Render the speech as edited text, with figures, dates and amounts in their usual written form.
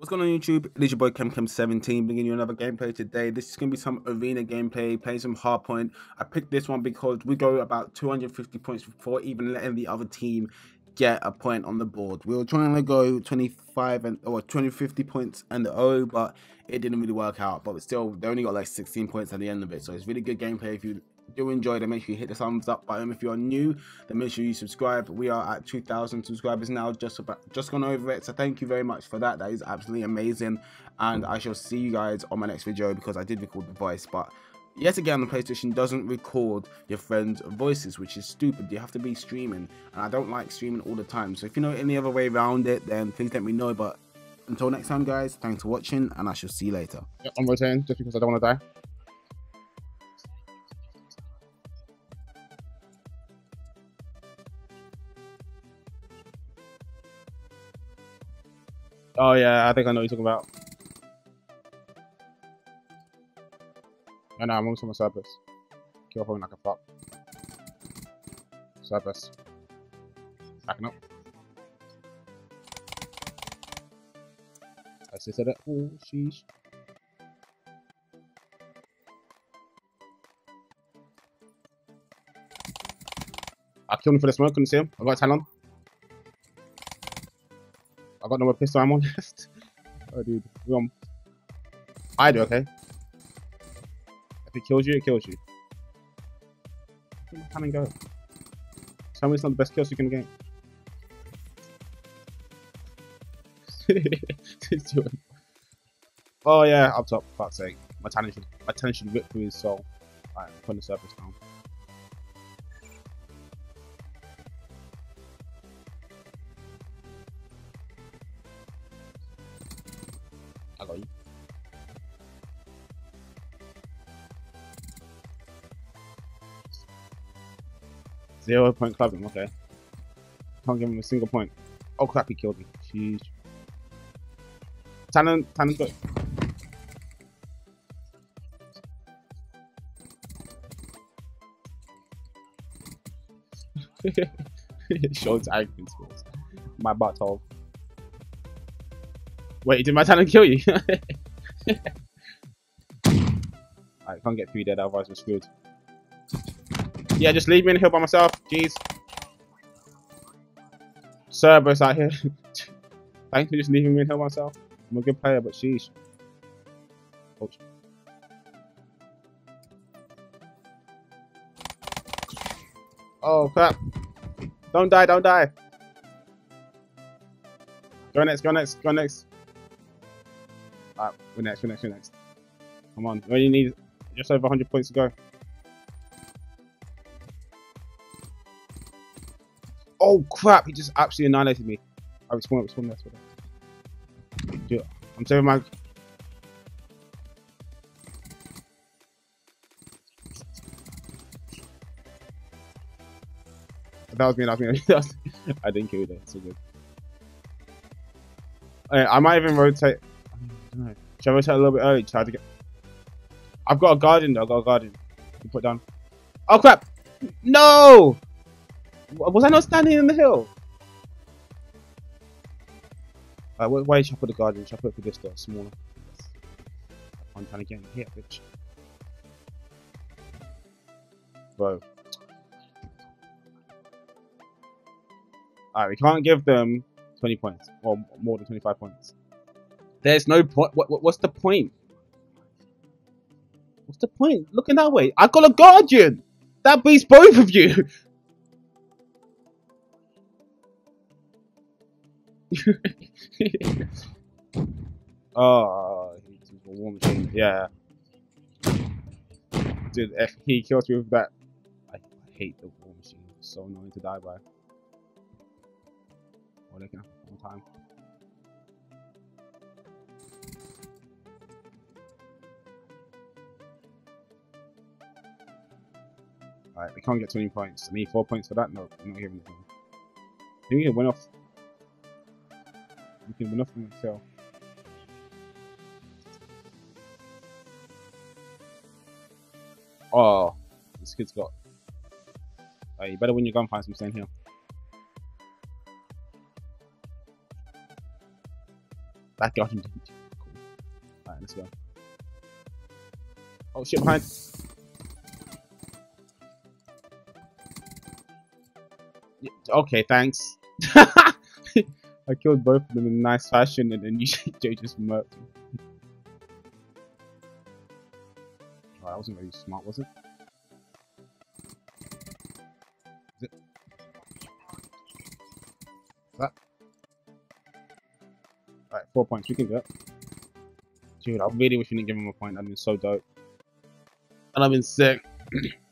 What's going on YouTube? It is your boy KemKem17 bringing you another gameplay today. This is going to be some arena gameplay, playing some hardpoint. I picked this one because we go about 250 points before even letting the other team get a point on the board. We were trying to go 25 and or 20-50 points and but it didn't really work out. But still, they only got like 16 points at the end of it. So it's really good gameplay. If you do enjoy, then make sure you hit the thumbs up button. If you're new, then make sure you subscribe. We are at 2,000 subscribers now, just gone over it, so thank you very much for that. That is absolutely amazing, and I shall see you guys on my next video, because I did record the voice, but yet again the PlayStation doesn't record your friends' voices, which is stupid. You have to be streaming, and I don't like streaming all the time. So if you know any other way around it, then please let me know. But until next time guys, thanks for watching, and I shall see you later. Yep, I'm rotating just because I don't want to die. Oh yeah, I think I know what you're talking about. I know, I'm almost on my surplus. Kill him like a fuck. Surplus. Backing up. I just said it. Oh, sheesh. I killed him for the smoke, couldn't see him. I got a talon. I got no more pistol ammo left. Oh, dude. I do, okay? If it kills you, it kills you. Where did my cannon go? Tell me it's not the best kill streak in the game. Oh yeah, up top, for fuck's sake. My talent should rip through his soul. Alright, I'm putting the surface down. I got you. .0 club him, okay. Can't give him a single point. Oh crap, he killed me. Jeez. Talon's good. Shows argument skills. My butthole. Wait, did my talent kill you? I can't get 3 dead, otherwise we're screwed. Yeah, just leave me in the hill by myself, jeez. Cerberus out here. Thanks for just leaving me in the hill by myself. I'm a good player, but sheesh. Oh. Oh crap. Don't die, don't die. Go next, go next, go next. Alright, we're next. Come on, we only need just over 100 points to go. Oh crap, he just absolutely annihilated me. I respawn, that's what dude, I'm saving my... That was me. I didn't kill you there, it's so good. I might even rotate. I don't know. Should I rotate a little bit early? Try to get. I've got a guardian though. You put down. Oh crap! No! Was I not standing in the hill? Why should I put the guardian? Should I put it for this though? Smaller. I'm trying to get in here, bitch. Bro. Alright, we can't give them 20 points. Or more than 25 points. There's no point. What's the point? What's the point? Looking that way. I got a guardian! That beats both of you! Oh, he's a war machine. Yeah. Dude, if he kills me with that. I hate the war machine. It's so annoying to die by. Oh, they can have one time. Alright, we can't get 20 points. I need 4 points for that. No, I'm not giving it. We can win off. We can win off from the kill. Oh, this kid's got. Alright, you better win your gunfights. I'm staying here. That Guardian didn't. Cool. Alright, let's go. Oh shit, behind. Yeah, okay, thanks. I killed both of them in nice fashion, and then Jay just murked him. Oh, that wasn't very smart, was it? Is it? That? Alright, 4 points. We can do it. Dude, I really wish we didn't give him a point. That'd been so dope. And I've been sick.